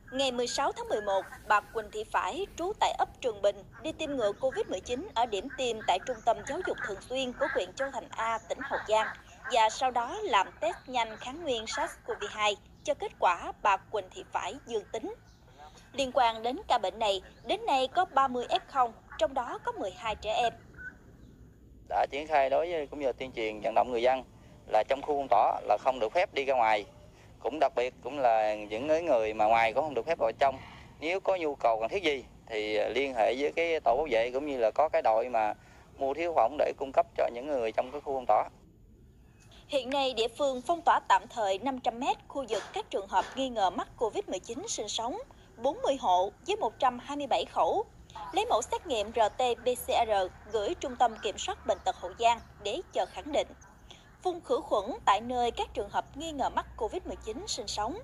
Ngày 16 tháng 11, bà Quỳnh Thị Phải, trú tại ấp Trường Bình, đi tiêm ngừa Covid-19 ở điểm tiêm tại Trung tâm Giáo dục Thường xuyên của huyện Châu Thành A, tỉnh Hậu Giang, và sau đó làm test nhanh kháng nguyên SARS-CoV-2, cho kết quả bà Quỳnh Thị Phải dương tính. Liên quan đến ca bệnh này, đến nay có 30 F0, trong đó có 12 trẻ em. Đã triển khai đối với cũng như tuyên truyền vận động người dân là trong khu phong tỏa là không được phép đi ra ngoài. Cũng đặc biệt cũng là những người mà ngoài cũng không được phép vào trong. Nếu có nhu cầu cần thiết gì thì liên hệ với cái tổ bảo vệ cũng như là có cái đội mà mua thiếu phẩm để cung cấp cho những người trong cái khu phong tỏa. Hiện nay, địa phương phong tỏa tạm thời 500 m khu vực các trường hợp nghi ngờ mắc Covid-19 sinh sống, 40 hộ với 127 khẩu. Lấy mẫu xét nghiệm RT-PCR gửi Trung tâm Kiểm soát Bệnh tật Hậu Giang để chờ khẳng định. Phun khử khuẩn tại nơi các trường hợp nghi ngờ mắc Covid-19 sinh sống.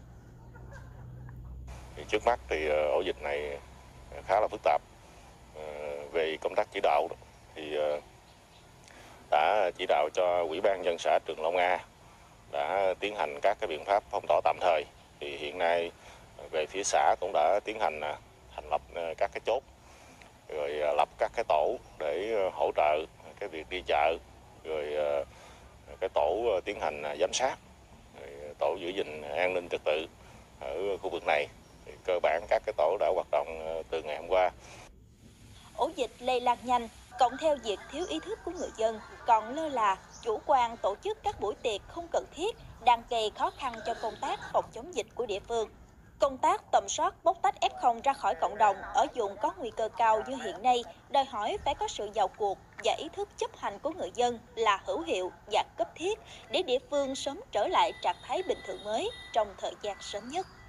Trước mắt thì ổ dịch này khá là phức tạp. Về công tác chỉ đạo thì đã chỉ đạo cho Ủy ban nhân dân xã Trường Long A đã tiến hành các cái biện pháp phong tỏa tạm thời. Thì hiện nay về phía xã cũng đã tiến hành thành lập các cái chốt, rồi lập các cái tổ để hỗ trợ cái việc đi chợ, rồi cái tổ tiến hành giám sát, rồi tổ giữ gìn an ninh trật tự ở khu vực này. Thì cơ bản các cái tổ đã hoạt động từ ngày hôm qua. Ổ dịch lây lan nhanh, cộng theo việc thiếu ý thức của người dân, còn lơ là, chủ quan tổ chức các buổi tiệc không cần thiết đang gây khó khăn cho công tác phòng chống dịch của địa phương. Công tác tầm soát bóc tách F0 ra khỏi cộng đồng ở vùng có nguy cơ cao như hiện nay đòi hỏi phải có sự vào cuộc và ý thức chấp hành của người dân là hữu hiệu và cấp thiết để địa phương sớm trở lại trạng thái bình thường mới trong thời gian sớm nhất.